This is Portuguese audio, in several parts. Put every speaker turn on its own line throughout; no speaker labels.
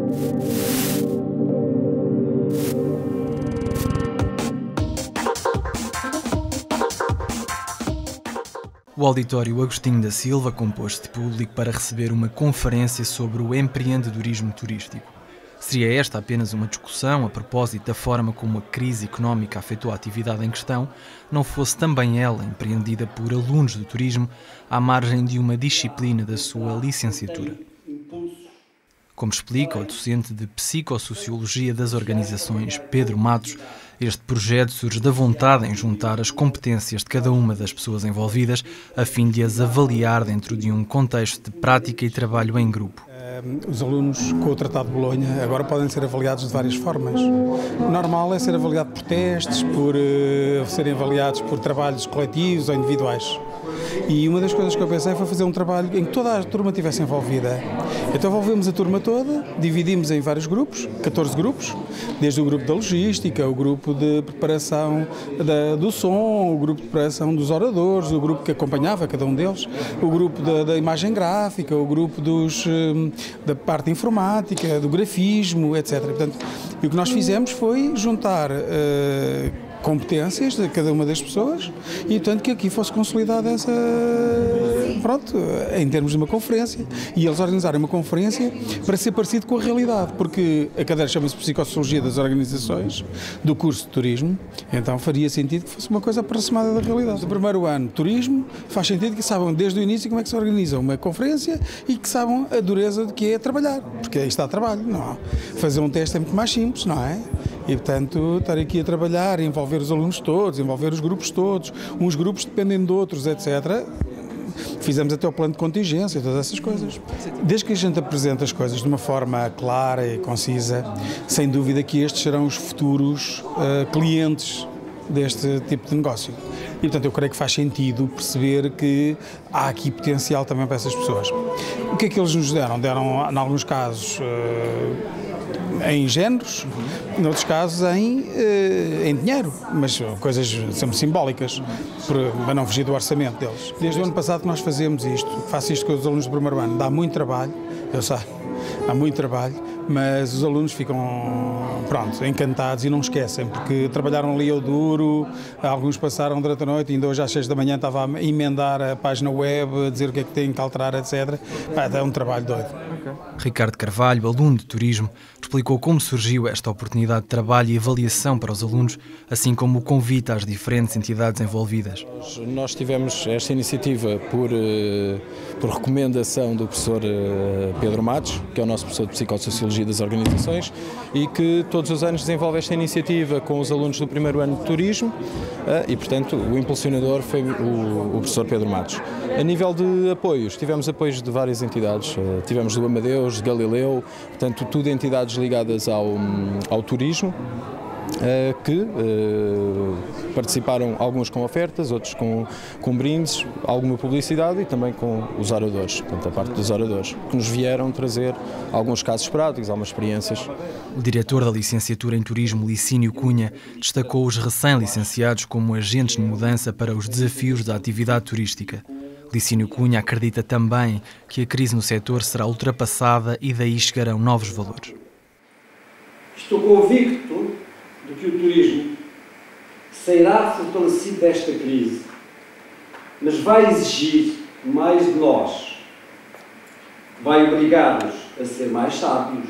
O auditório Agostinho da Silva compôs-se de público para receber uma conferência sobre o empreendedorismo turístico. Seria esta apenas uma discussão a propósito da forma como a crise económica afetou a atividade em questão, não fosse também ela empreendida por alunos do turismo à margem de uma disciplina da sua licenciatura. Como explica o docente de Psicossociologia das Organizações, Pedro Matos, este projeto surge da vontade em juntar as competências de cada uma das pessoas envolvidas a fim de as avaliar dentro de um contexto de prática e trabalho em grupo.
Os alunos com o Tratado de Bolonha agora podem ser avaliados de várias formas. O normal é ser avaliado por testes, por serem avaliados por trabalhos coletivos ou individuais. E uma das coisas que eu pensei foi fazer um trabalho em que toda a turma estivesse envolvida. Então envolvemos a turma toda, dividimos em vários grupos, 14 grupos, desde o grupo da logística, o grupo de preparação do som, o grupo de preparação dos oradores, o grupo que acompanhava cada um deles, o grupo da imagem gráfica, o grupo da parte informática, do grafismo, etc. Portanto, e o que nós fizemos foi juntar competências de cada uma das pessoas e, portanto, que aqui fosse consolidada essa, pronto, em termos de uma conferência, e eles organizarem uma conferência para ser parecido com a realidade, porque a cadeira chama-se Psicossociologia das Organizações, do curso de Turismo, então faria sentido que fosse uma coisa aproximada da realidade. No primeiro ano, Turismo, faz sentido que saibam desde o início como é que se organiza uma conferência e que saibam a dureza de que é trabalhar, porque aí está trabalho, não é? Fazer um teste é muito mais simples, não é? E, portanto, estar aqui a trabalhar, envolver os alunos todos, envolver os grupos todos, uns grupos dependem de outros, etc. Fizemos até o plano de contingência, todas essas coisas. Desde que a gente apresenta as coisas de uma forma clara e concisa, sem dúvida que estes serão os futuros clientes deste tipo de negócio. E, portanto, eu creio que faz sentido perceber que há aqui potencial também para essas pessoas. O que é que eles nos deram? Deram, em alguns casos, em géneros, noutros casos em dinheiro, mas coisas sempre simbólicas, para não fugir do orçamento deles. Desde o ano passado que nós fazemos isto, faço isto com os alunos do primeiro ano, dá muito trabalho, eu sei, dá muito trabalho, mas os alunos ficam, pronto, encantados e não esquecem, porque trabalharam ali ao duro, alguns passaram durante a noite, ainda hoje às 6 da manhã estava a emendar a página web, a dizer o que é que têm que alterar, etc. É um trabalho doido.
Ricardo Carvalho, aluno de Turismo, explicou como surgiu esta oportunidade de trabalho e avaliação para os alunos, assim como o convite às diferentes entidades envolvidas.
Nós tivemos esta iniciativa por recomendação do professor Pedro Matos, que é o nosso professor de Psicossociologia das Organizações, e que todos os anos desenvolve esta iniciativa com os alunos do primeiro ano de Turismo e, portanto, o impulsionador foi o professor Pedro Matos. A nível de apoios, tivemos apoios de várias entidades, tivemos do Amadeus, de Galileu, portanto, tudo entidades ligadas ao turismo, que participaram, alguns com ofertas, outros com brindes, alguma publicidade e também com os oradores, portanto a parte dos oradores, que nos vieram trazer alguns casos práticos, algumas experiências.
O diretor da licenciatura em Turismo, Licínio Cunha, destacou os recém-licenciados como agentes de mudança para os desafios da atividade turística. Licínio Cunha acredita também que a crise no setor será ultrapassada e daí chegarão novos valores.
Estou convicto de que o turismo sairá fortalecido desta crise, mas vai exigir mais de nós. Vai obrigar-nos a ser mais sábios,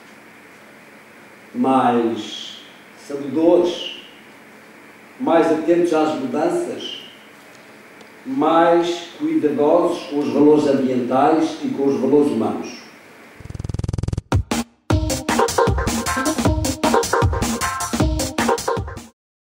mais sabedores, mais atentos às mudanças, mais cuidadosos com os valores ambientais e com os valores humanos.